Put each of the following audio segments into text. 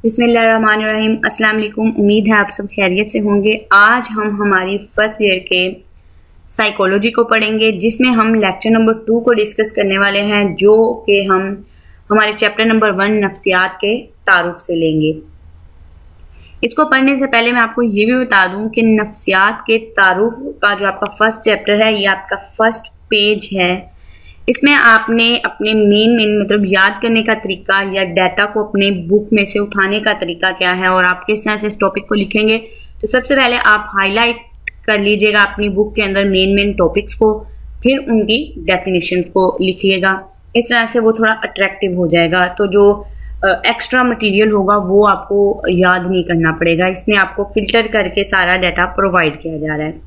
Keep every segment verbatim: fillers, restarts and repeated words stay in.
बिस्मिल्लाहिर्रहमानिर्रहीम। अस्सलाम वालेकुम। उम्मीद है आप सब खैरियत से होंगे। आज हम हमारी फर्स्ट ईयर के साइकोलॉजी को पढ़ेंगे, जिसमें हम लेक्चर नंबर टू को डिस्कस करने वाले हैं, जो कि हम हमारे चैप्टर नंबर वन नफ्सियात के तारुफ से लेंगे। इसको पढ़ने से पहले मैं आपको ये भी बता दूं कि नफ्सियात के तारुफ का जो आपका फर्स्ट चैप्टर है, ये आपका फर्स्ट पेज है। इसमें आपने अपने मेन मेन मतलब याद करने का तरीका या डाटा को अपने बुक में से उठाने का तरीका क्या है और आप किस तरह से इस टॉपिक को लिखेंगे। तो सबसे पहले आप हाईलाइट कर लीजिएगा अपनी बुक के अंदर मेन मेन टॉपिक्स को, फिर उनकी डेफिनेशंस को लिखिएगा। इस तरह से वो थोड़ा अट्रैक्टिव हो जाएगा, तो जो एक्स्ट्रा मटेरियल होगा वो आपको याद नहीं करना पड़ेगा। इसमें आपको फिल्टर करके सारा डाटा प्रोवाइड किया जा रहा है।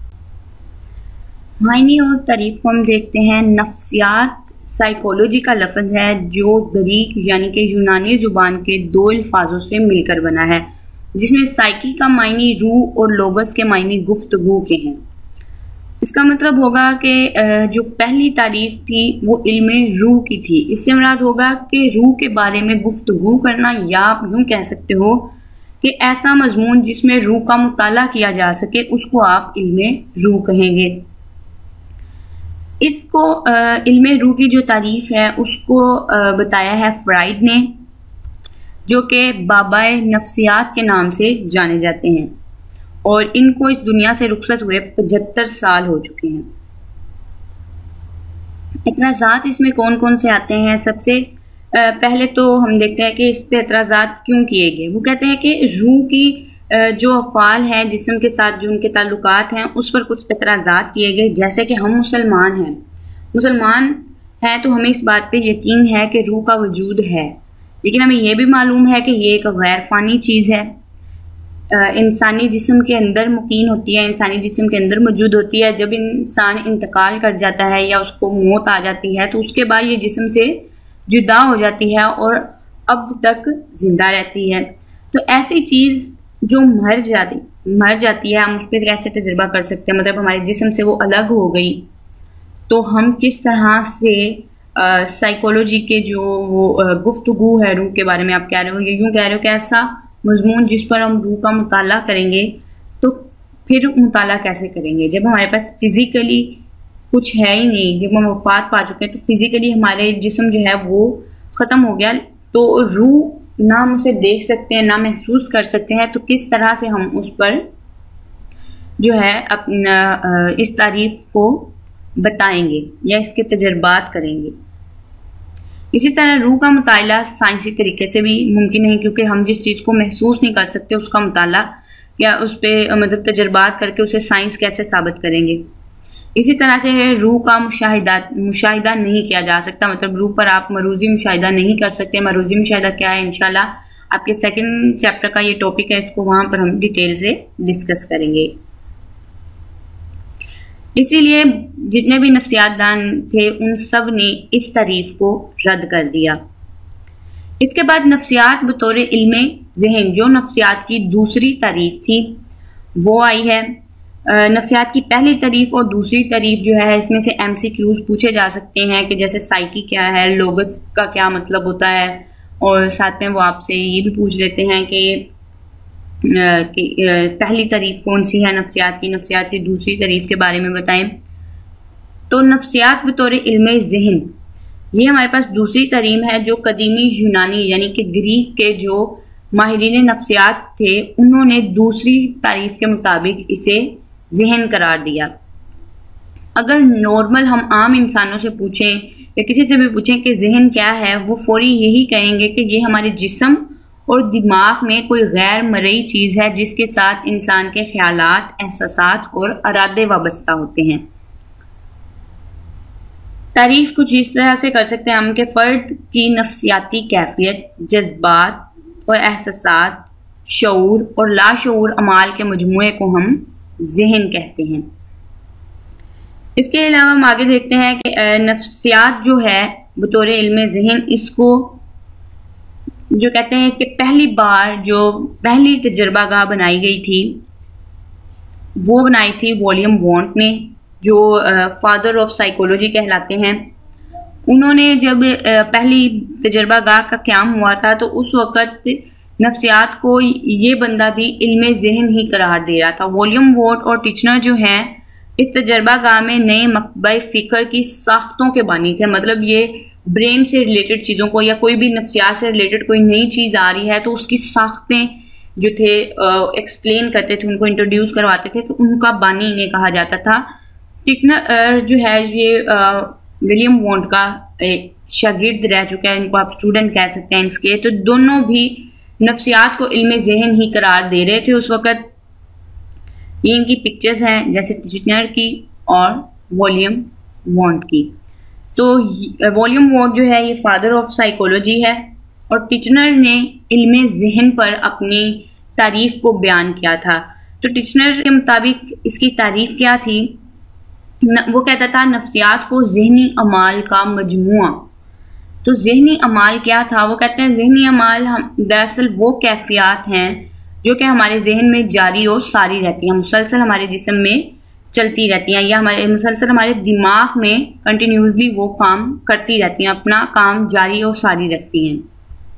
मायने और तारीफ को हम देखते हैं। नफ्सियात साइकोलॉजी का लफ्ज़ है जो ग्रीक यानी कि यूनानी ज़ुबान के दो अल्फाजों से मिलकर बना है, जिसमें साइकी का मायने रूह और लोगस के मायने गुफ्तगू के हैं। इसका मतलब होगा कि जो पहली तारीफ थी वो इल्मे रूह की थी। इससे मुराद होगा कि रूह के बारे में गुफ्तगू करना, या आप यूँ कह सकते हो कि ऐसा मजमून जिसमें रूह का मुताला किया जा सके, उसको आप इल्मे रूह कहेंगे। इसको इल्मे रूह की जो तारीफ है उसको बताया है फ्राइड ने, जो कि बाबाए नफ्सियात के नाम से जाने जाते हैं, और इनको इस दुनिया से रुखसत हुए पचहत्तर साल हो चुके हैं। एतराज़ात इसमें कौन कौन से आते हैं? सबसे पहले तो हम देखते हैं कि इस पे एतराज़ात क्यों किए गए। वो कहते हैं कि रूह की जो अफ़ाल हैं, जिस्म के साथ जो उनके ताल्लुकात हैं, उस पर कुछ एतराज़ात किए गए। जैसे कि हम मुसलमान हैं मुसलमान हैं तो हमें इस बात पे यकीन है कि रूह का वजूद है, लेकिन हमें यह भी मालूम है कि ये एक गैर फ़ानी चीज़ है, इंसानी जिस्म के अंदर मुकीन होती है, इंसानी जिस्म के अंदर मौजूद होती है। जब इंसान इंतकाल कर जाता है या उसको मौत आ जाती है, तो उसके बाद ये जिस्म से जुदा हो जाती है और अब तक जिंदा रहती है। तो ऐसी चीज़ जो मर जाती मर जाती है, हम उस पर कैसे तजुर्बा कर सकते हैं? मतलब हमारे जिस्म से वो अलग हो गई, तो हम किस तरह से साइकोलॉजी के जो वो गुफ्तगू है रूह के बारे में आप कह रहे हो, ये यूँ कह रहे हो कि ऐसा मजमून जिस पर हम रूह का मुताला करेंगे, तो फिर मुताला कैसे करेंगे जब हमारे पास फिज़िकली कुछ है ही नहीं, जब हम वफात पा चुके हैं, तो फिज़िकली हमारे जिस्म जो है वो ख़त्म हो गया, तो रूह ना हम उसे देख सकते हैं ना महसूस कर सकते हैं। तो किस तरह से हम उस पर जो है अपना इस तारीफ को बताएंगे या इसके तजर्बात करेंगे। इसी तरह रूह का मुताला साइंसी तरीके से भी मुमकिन नहीं, क्योंकि हम जिस चीज़ को महसूस नहीं कर सकते उसका मुताला या उस पर मतलब तजर्बात करके उसे साइंस कैसे साबित करेंगे। इसी तरह से रूह का मुशाहिदा मुशाहिदा नहीं किया जा सकता, मतलब रूह पर आप मरूजी मुशाहिदा नहीं कर सकते। मरूजी मुशाहिदा क्या है, इंशाल्लाह आपके सेकंड चैप्टर का ये टॉपिक है, इसको वहाँ पर हम डिटेल से डिस्कस करेंगे। इसीलिए जितने भी नफ्सियातदान थे उन सब ने इस तारीफ को रद्द कर दिया। इसके बाद नफ्सियात बतौर इल्मे ज़हन, जो नफ्सियात की दूसरी तारीफ थी, वो आई है। नफ्सियात की पहली तारीफ और दूसरी तारीफ जो है, इसमें से एम सी क्यूज़ पूछे जा सकते हैं कि जैसे साइकी क्या है, लोगस का क्या मतलब होता है, और साथ में वो आपसे ये भी पूछ लेते हैं कि, कि पहली तारीफ कौन सी है नफ्सियात की, नफ्सियात की दूसरी तारीफ के बारे में बताएं। तो नफ्सियात बतौर इल्मे ज़हन, ये हमारे पास दूसरी तारीफ है, जो कदीमी यूनानी यानी कि ग्रीक के जो माहिरीन नफ्सियात थे, उन्होंने दूसरी तारीफ के मुताबिक इसे ज़हन करार दिया। अगर नॉर्मल हम आम इंसानों से पूछें या किसी से भी पूछें कि ज़हन क्या है, वो फौरी यही कहेंगे कि ये हमारे जिस्म और दिमाग में कोई गैर मरई चीज़ है, जिसके साथ इंसान के ख्यालात, एहसासात और इरादे वाबस्ता होते हैं। तारीफ कुछ इस तरह से कर सकते हैं हम कि फ़र्द की नफ्सियाती कैफियत, जज्बात और एहसासात, शऊर और लाशऊर अमाल के मजमूए को हम ज़हन कहते हैं। इसके अलावा हम आगे देखते हैं कि नफ्सियात जो है बतौर इल्मे ज़हन, इसको जो कहते हैं कि पहली बार जो पहली तजर्बागाह बनाई गई थी, वो बनाई थी विलियम वॉन्ट ने, जो फादर ऑफ साइकोलॉजी कहलाते हैं। उन्होंने जब पहली तजर्बागाह का क़याम हुआ था तो उस वक़्त नफ्सियात को ये बंदा भी इल्म ज़हन ही करार दे रहा था। वॉल्यूम वॉट और टिचनर जो हैं इस तजर्बा गाह में नए मकबे फ़िक्र की साख्तों के बानी थे। मतलब ये ब्रेन से रिलेटेड चीज़ों को या कोई भी नफ्सियात से रिलेटेड कोई नई चीज़ आ रही है तो उसकी साख्तें जो थे एक्सप्लेन करते थे, उनको इंट्रोड्यूस करवाते थे, तो उनका बानी इन्हें कहा जाता था। टिचनर जो है ये विलियम वॉन्ट का एक शागिर्द रह चुका है, इनको आप स्टूडेंट कह सकते हैं इसके। तो दोनों भी नफ्सियात को इल्म ज़हन ही करार दे रहे थे उस वक़्त। ये इनकी पिक्चर्स हैं जैसे टिचनर की और वॉल्यूम वॉन्ट की। तो वॉल्यूम वॉन्ट जो है ये फादर ऑफ साइकोलॉजी है और टिचनर ने इल्म ज़हन पर अपनी तारीफ़ को बयान किया था। तो टिचनर के मुताबिक इसकी तारीफ़ क्या थी? न, वो कहता था नफ्सियात को ज़हनी अमाल का मजमुआ। तो ज़हनी अमाल क्या था? वो कहते हैं ज़हनी अमाल हम दरअसल वो कैफियत हैं जो कि हमारे जहन में जारी और सारी रहती हैं, मुसलसल हमारे जिस्म में चलती रहती हैं या हमारे मुसलसल हमारे दिमाग में कंटिन्यूसली वो काम करती रहती हैं, अपना काम जारी और सारी रखती हैं।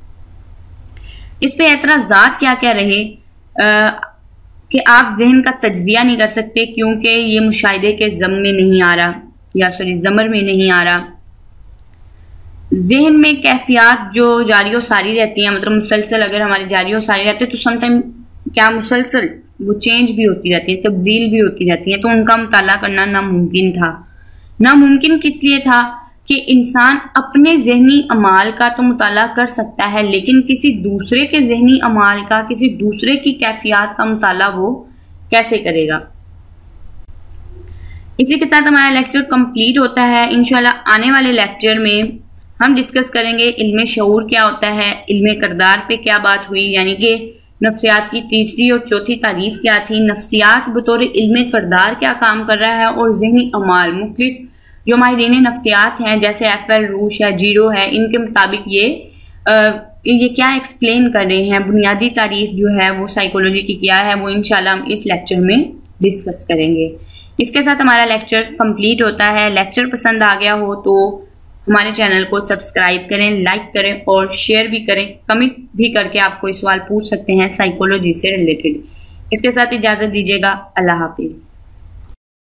इस पे एतराज़ात क्या क्या रहे आ, कि आप जहन का तज्जिया नहीं कर सकते क्योंकि ये मुशाहिदे के ज़म में नहीं आ रहा या सॉरी ज़मर में नहीं आ रहा। जहन में कैफियत जो जारी और सारी रहती हैं, मतलब मुसलसल अगर हमारी जारी और सारी रहती है तो समटाइम क्या मुसलसल वो चेंज भी होती रहती है, तब्दील भी होती रहती है, तो उनका मुताला करना नामुमकिन था। नामुमकिन किस लिए था कि इंसान अपने जहनी अमाल का तो मुताला कर सकता है लेकिन किसी दूसरे के जहनी अमाल का, किसी दूसरे की कैफियत का मुताला वो कैसे करेगा। इसी के साथ हमारा लेक्चर कंप्लीट होता है। इंशाल्लाह आने वाले लेक्चर में हम डिस्कस करेंगे इल्मे शऊर क्या होता है, इल्मे किरदार पे क्या बात हुई, यानी कि नफ्सियात की तीसरी और चौथी तारीफ क्या थी, नफ्सियात बतौर इल्मे किरदार क्या काम कर रहा है और जहनी अमाल मुख्तलिफ जो माहिरीन नफ्सियात हैं जैसे एफ एल रूश है, जीरो है, इनके मुताबिक ये आ, ये क्या एक्सप्लेन कर रहे हैं, बुनियादी तारीफ जो है वो साइकोलॉजी की क्या है, वो इंशाल्लाह हम इस लेक्चर में डिस्कस करेंगे। इसके साथ हमारा लेक्चर कंप्लीट होता है। लेक्चर पसंद आ गया हो तो हमारे चैनल को सब्सक्राइब करें, लाइक करें और शेयर भी करें। कमेंट भी करके आप कोई सवाल पूछ सकते हैं साइकोलॉजी से रिलेटेड। इसके साथ इजाज़त दीजिएगा। अल्लाह हाफिज़।